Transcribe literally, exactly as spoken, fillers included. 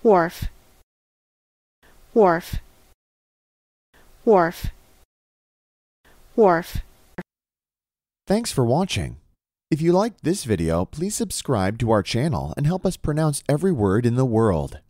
wharf, wharf, wharf, wharf. Thanks for watching. If you liked this video, please subscribe to our channel and help us pronounce every word in the world.